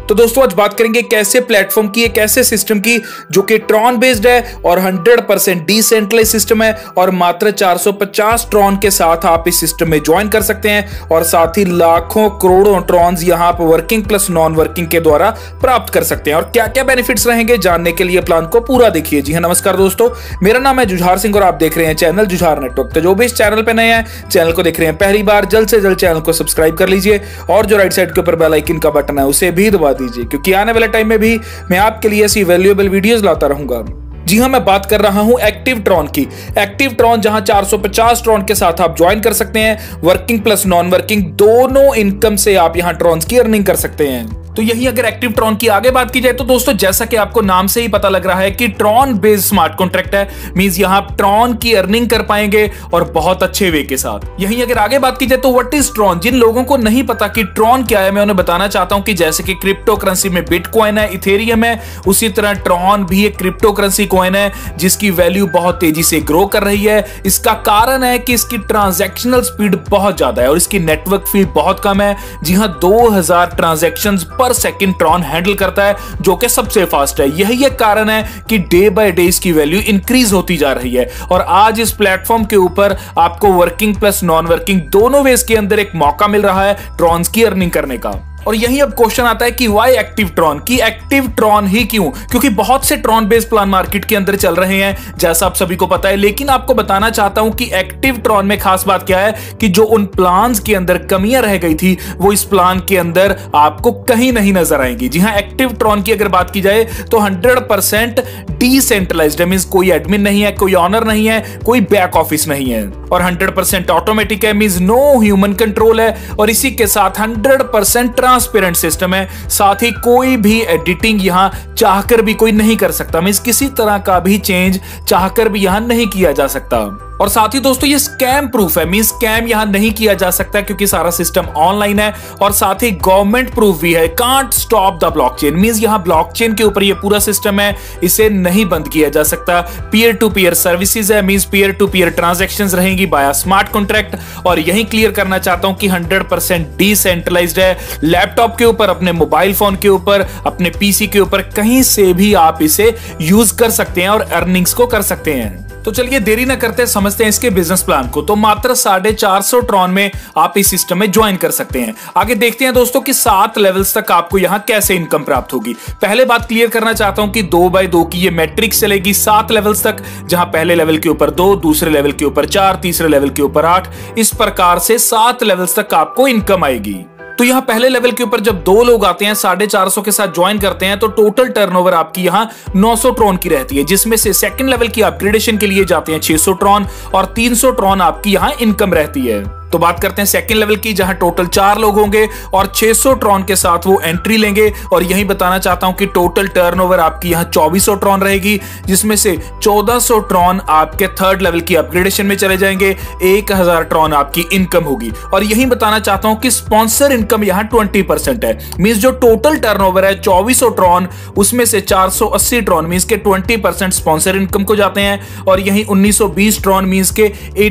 तो दोस्तों आज बात करेंगे कैसे प्लेटफॉर्म की, एक ऐसे सिस्टम की जो कि ट्रॉन बेस्ड है और 100% डिसेंट्रलाइज सिस्टम है और मात्र 450 ट्रॉन के साथ आप इस सिस्टम में ज्वाइन कर सकते हैं और साथ ही लाखों करोड़ों ट्रॉन्स यहां आप वर्किंग प्लस नॉन वर्किंग के द्वारा प्राप्त कर सकते हैं। और क्या क्या बेनिफिट्स रहेंगे जानने के लिए प्लान को पूरा देखिए। जी हां, नमस्कार दोस्तों, मेरा नाम है जुझार सिंह और आप देख रहे हैं चैनल जुझार नेटवर्क। तो जो भी इस चैनल पे नए हैं, चैनल को देख रहे हैं पहली बार, जल्द से जल्द चैनल को सब्सक्राइब कर लीजिए और जो राइट साइड के ऊपर बेल आइकन का बटन है उसे भी दबा दीजिए, क्योंकि आने वाले टाइम में भी मैं आपके लिए ऐसी वैल्यूएबल वीडियोस लाता रहूंगा। जी हां, मैं बात कर रहा हूं एक्टिव ट्रॉन की। एक्टिव ट्रॉन जहां 450 ट्रॉन के साथ आप ज्वाइन कर सकते हैं, वर्किंग प्लस नॉन वर्किंग दोनों इनकम से आप यहां ट्रॉन्स की अर्निंग कर सकते हैं। तो यही अगर एक्टिव ट्रॉन की आगे बात की जाए तो दोस्तों जैसा कि आपको नाम से ही पता लग रहा है कि ट्रॉन बेस्ड स्मार्ट कॉन्ट्रैक्ट है, मींस यहां आप ट्रॉन की अर्निंग कर पाएंगे और बहुत अच्छे वे के साथ। यही अगर आगे बात की जाए तो व्हाट इज ट्रॉन, जिन लोगों को नहीं पता कि ट्रॉन क्या है, मैं उन्हें बताना चाहता हूं कि जैसे कि क्रिप्टो करेंसी में बिटकॉइन है, इथेरियम है, उसी तरह ट्रॉन भी एक क्रिप्टो करेंसी कॉइन है जिसकी वैल्यू बहुत तेजी से ग्रो कर रही है। इसका कारण है कि इसकी ट्रांजैक्शनल स्पीड बहुत ज्यादा है और इसकी नेटवर्क फी बहुत कम है। जी हां, 2000 ट्रांजैक्शंस पर सेकंड ट्रॉन हैंडल करता है, जो कि सबसे फास्ट है। यही एक कारण है कि डे बाय डे इसकी वैल्यू इंक्रीज होती जा रही है और आज इस प्लेटफॉर्म के ऊपर आपको वर्किंग प्लस नॉन वर्किंग दोनों वेज के अंदर एक मौका मिल रहा है ट्रॉन्स की अर्निंग करने का। और यही अब क्वेश्चन आता है कि वाई एक्टिव ट्रॉन, की एक्टिव ट्रॉन ही क्यों? क्योंकि बहुत से ट्रॉन बेस्ड प्लान मार्केट के अंदर चल रहे हैं जैसा आप सभी को पता है, लेकिन आपको बताना चाहता हूं कि एक्टिव ट्रॉन में खास बात क्या है कि जो उन प्लान्स के अंदर कमियां रह गई थी वो इस प्लान के अंदर आपको कहीं नहीं नजर आएंगी। जी हां, एक्टिव ट्रॉन की अगर बात की जाए तो 100% डिसेंट्रलाइज्ड है, मींस कोई एडमिन नहीं है, कोई ऑनर नहीं है, कोई बैक ऑफिस नहीं है और 100% ऑटोमेटिक है, मींस नो ह्यूमन कंट्रोल है और इसी के साथ 100% ट्रांसपेरेंट सिस्टम है। साथ ही कोई भी एडिटिंग यहां चाहकर भी कोई नहीं कर सकता, मींस किसी तरह का भी चेंज चाहकर भी यहां नहीं किया जा सकता। और साथ ही दोस्तों ये स्कैम प्रूफ है, मींस स्कैम यहां नहीं किया जा सकता क्योंकि सारा सिस्टम ऑनलाइन है और साथ ही गवर्नमेंट प्रूफ भी है। Can't stop the blockchain, means यहां ब्लॉकचेन के ऊपर ये पूरा सिस्टम है, इसे नहीं बंद किया जा सकता। पीयर टू पीयर सर्विसेज है, means peer to peer transactions रहेंगी बाय स्मार्ट कॉन्ट्रैक्ट। और यही क्लियर करना चाहता हूं कि 100% डिसेंट्रलाइज्ड है। लैपटॉप के ऊपर, अपने मोबाइल फोन के ऊपर, अपने पीसी के ऊपर कहीं से भी आप इसे यूज कर सकते हैं और अर्निंग्स को कर सकते हैं। तो चलिए देरी न करते समझते हैं इसके बिजनेस प्लान को। तो मात्र 450 ट्रॉन में आप इस सिस्टम में ज्वाइन कर सकते हैं। आगे देखते हैं दोस्तों कि 7 लेवल्स तक आपको यहां कैसे इनकम प्राप्त होगी। पहले बात क्लियर करना चाहता हूं कि 2x2 की ये मैट्रिक्स चलेगी 7 लेवल्स तक, जहां पहले लेवल के ऊपर 2, दूसरे लेवल के ऊपर 4, तीसरे लेवल के ऊपर 8, इस प्रकार से 7 लेवल्स तक आपको इनकम आएगी। तो यहां पहले लेवल के ऊपर जब 2 लोग आते हैं 450 के साथ ज्वाइन करते हैं तो टोटल टर्नओवर आपकी यहां 900 ट्रॉन की रहती है, जिसमें से सेकंड लेवल की अपग्रेडेशन के लिए जाते हैं 600 ट्रॉन और 300 ट्रॉन आपकी यहां इनकम रहती है। तो बात करते हैं सेकंड लेवल की, जहां टोटल 4 लोग होंगे और 600 ट्रॉन के साथ वो एंट्री लेंगे। और यही बताना चाहता हूं कि टोटल टर्नओवर आपकी यहां 2400 ट्रॉन रहेगी, जिसमें से 1400 ट्रॉन आपके थर्ड लेवल की अपग्रेडेशन में चले जाएंगे, 1000 ट्रॉन आपकी इनकम होगी। और यही बताना चाहता हूं कि स्पॉन्सर इनकम यहां 20% है, मींस जो टोटल टर्नओवर है 2400 ट्रॉन, उसमें से 480 ट्रॉन मींस के 20% स्पॉन्सर इनकम को जाते हैं और यही 1920 ट्रॉन मींस के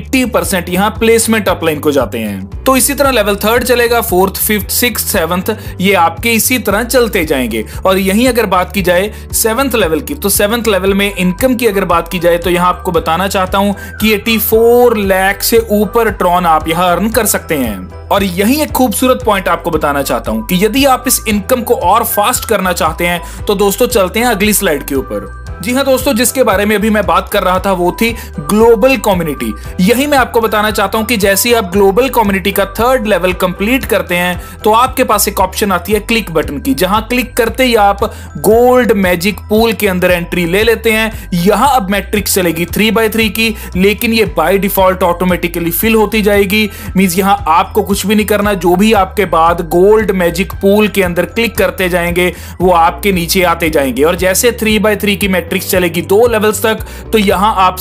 80% यहां प्लेसमेंट अपलाइन को जाते हैं। तो इसी तरह लेवल 3rd चलेगा, 4th, 5th, 6th, 7th ये आपके इसी तरह चलते जाएंगे। और यहीं अगर बात की जाए 7th लेवल की, तो 7th लेवल में इनकम की अगर बात की जाए तो यहां आपको बताना चाहता हूं कि 84 लाख से ऊपर ट्रॉन आप यहां अर्न कर सकते हैं। और यही एक खूबसूरत पॉइंट आपको बताना चाहता हूं कि यदि आप इस इनकम को और फास्ट करना चाहते हैं तो दोस्तों चलते हैं अगली स्लाइड के ऊपर। जी हां दोस्तों, जिसके बारे में अभी मैं बात कर रहा था वो थी ग्लोबल कम्युनिटी। यही मैं आपको बताना चाहता हूं कि जैसे आप ग्लोबल कम्युनिटी का 3rd लेवल कंप्लीट करते हैं तो आपके पास एक ऑप्शन आती है क्लिक बटन की, जहां क्लिक करते ही आप गोल्ड मैजिक पूल के अंदर एंट्री ले लेते हैं। यहां अब मैट्रिक्स चलेगी 3x3 की, लेकिन ये बाय डिफॉल्ट ऑटोमेटिकली फिल होती जाएगी, मींस यहां आपको कुछ भी नहीं करना। जो भी आपके बाद गोल्ड मैजिक पूल के अंदर क्लिक करते जाएंगे वो आपके नीचे आते जाएंगे। और जैसे 3x3 की मैट्रिक्स चलेगी 2 लेवल्स तक, तो यहां आप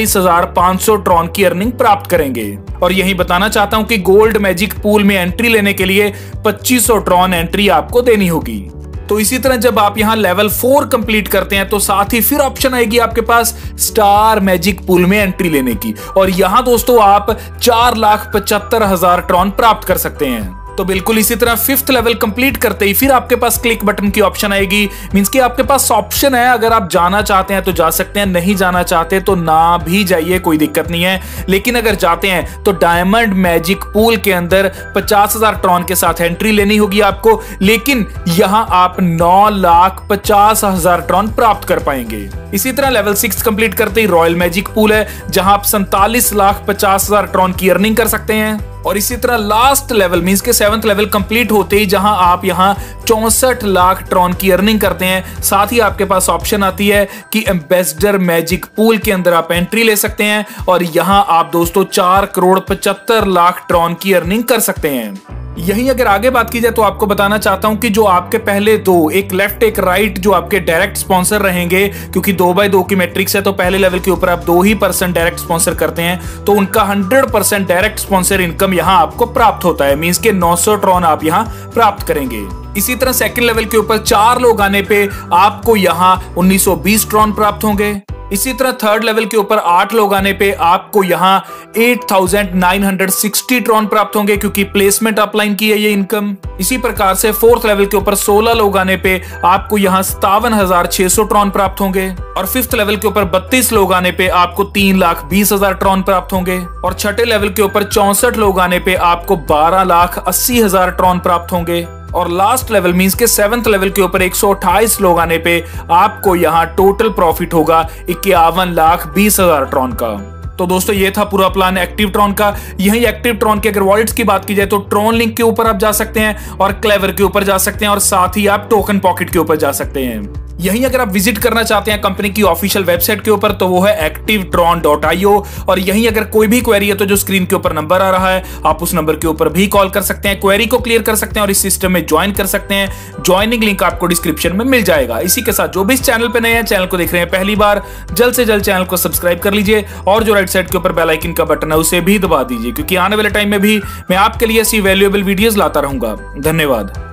47,500 ट्रॉन की अर्निंग प्राप्त करेंगे। और यही बताना चाहता हूं कि गोल्ड मैजिक पूल में एंट्री लेने के लिए 2500 ट्रॉन एंट्री आपको देनी होगी। तो इसी तरह जब आप यहां लेवल 4 कंप्लीट करते हैं तो साथ ही फिर ऑप्शन आएगी आपके पास स्टार मैजिक पूल में एंट्री लेने की, और यहां दोस्तों आप 4,75,000 ट्रॉन प्राप्त कर सकते हैं। तो बिल्कुल इसी तरह 5th लेवल कंप्लीट करते ही फिर आपके पास क्लिक बटन की ऑप्शन आएगी। मींस कि आपके पास ऑप्शन है, अगर आप जाना चाहते हैं तो जा सकते हैं, नहीं जाना चाहते तो ना भी जाइए, कोई दिक्कत नहीं है। लेकिन अगर जाते हैं तो डायमंड मैजिक पूल के अंदर 50,000 ट्रॉन के साथ एंट्री लेनी होगी आपको, लेकिन यहां आप 9,50,000 ट्रॉन प्राप्त कर पाएंगे। इसी तरह लेवल 6 कंप्लीट करते ही रॉयल मैजिक पूल है, जहां आप 47,50,000 ट्रॉन की अर्निंग कर सकते हैं। और इसी तरह लास्ट लेवल मींस के 7th लेवल कंप्लीट होते ही जहां आप यहां 64 लाख ट्रॉन की अर्निंग करते हैं, साथ ही आपके पास ऑप्शन आती है कि एम्बेसडर मैजिक पूल के अंदर आप एंट्री ले सकते हैं और यहां आप दोस्तों 4,75,00,000 ट्रॉन की अर्निंग कर सकते हैं। यहीं अगर आगे बात की जाए तो आपको बताना चाहता हूं कि जो आपके पहले दो, एक लेफ्ट एक राइट, जो आपके डायरेक्ट स्पॉन्सर रहेंगे, क्योंकि 2x2 की मैट्रिक्स है तो पहले लेवल के ऊपर आप 2% डायरेक्ट स्पॉन्सर करते हैं, तो उनका 100% डायरेक्ट स्पॉन्सर इनकम यहां आपको प्राप्त होता है। मींस के 900 ट्रॉन आप यहां प्राप्त करेंगे। इसी तरह सेकंड लेवल के ऊपर 4 लोग आने पे आपको यहां 1920 ट्रॉन प्राप्त होंगे। इसी तरह थर्ड लेवल के ऊपर 8 लोग आने पे आपको यहां 8,960 ट्रॉन प्राप्त होंगे, क्योंकि प्लेसमेंट अपलाइन की है ये इनकम। इसी प्रकार से फोर्थ लेवल के ऊपर 16 लोग आने पे आपको यहां 57,600 ट्रॉन प्राप्त होंगे। और फिफ्थ लेवल के ऊपर 32 लोग आने पे आपको 3,20,000 ट्रॉन प्राप्त होंगे। और छठे लेवल के ऊपर 64 लोग आने पे आपको 12,80,000 ट्रॉन प्राप्त होंगे। और लास्ट लेवल मींस के 7th लेवल के ऊपर 128 लोग आने पे आपको यहां टोटल प्रॉफिट होगा 51,20,000 ट्रॉन का। तो दोस्तों ये था पूरा प्लान एक्टिव ट्रॉन का। यही एक्टिव ट्रॉन के अगर वॉलेट्स की बात की जाए तो ट्रॉन लिंक के ऊपर आप जा सकते हैं और क्लेवर के ऊपर जा सकते हैं और साथ ही आप टोकन पॉकेट के ऊपर जा सकते हैं। यहीं अगर आप विजिट करना चाहते हैं कंपनी की ऑफिशियल वेबसाइट के ऊपर तो वो है activetron.io। और यहीं अगर कोई भी क्वेरी है तो जो स्क्रीन के ऊपर नंबर आ रहा है आप उस नंबर के ऊपर भी कॉल कर सकते हैं, क्वेरी को क्लियर कर सकते हैं और इस सिस्टम में ज्वाइन कर सकते हैं। ज्वाइनिंग लिंक आपको डिस्क्रिप्शन में मिल जाएगा। इसी के साथ जो भी इस चैनल पे नए हैं, चैनल को देख रहे हैं पहली बार, जल्द से जल्द चैनल को सब्सक्राइब कर लीजिए और जो राइट साइड के ऊपर बेल आइकन का बटन है उसे भी दबा दीजिए, क्योंकि आने वाले टाइम में भी मैं आपके लिए ऐसी वैल्यूएबल वीडियोस लाता रहूंगा। धन्यवाद।